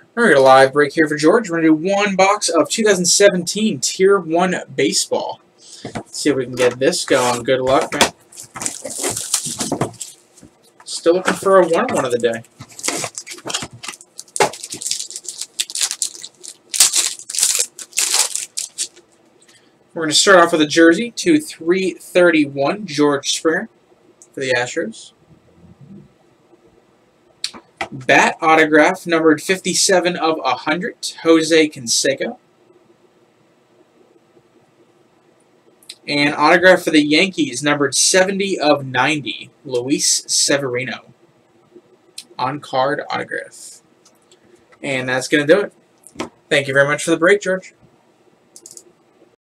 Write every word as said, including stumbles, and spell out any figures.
We're going to live break here for George. We're going to do one box of two thousand seventeen Tier one Baseball. Let's see if we can get this going. Good luck, man. Still looking for a one-one of the day. We're going to start off with a jersey to three thirty-one, George Springer for the Astros. Bat autograph numbered fifty-seven of one hundred, Jose Canseco. And autograph for the Yankees numbered seventy of ninety, Luis Severino. On-card autograph. And that's going to do it. Thank you very much for the break, George.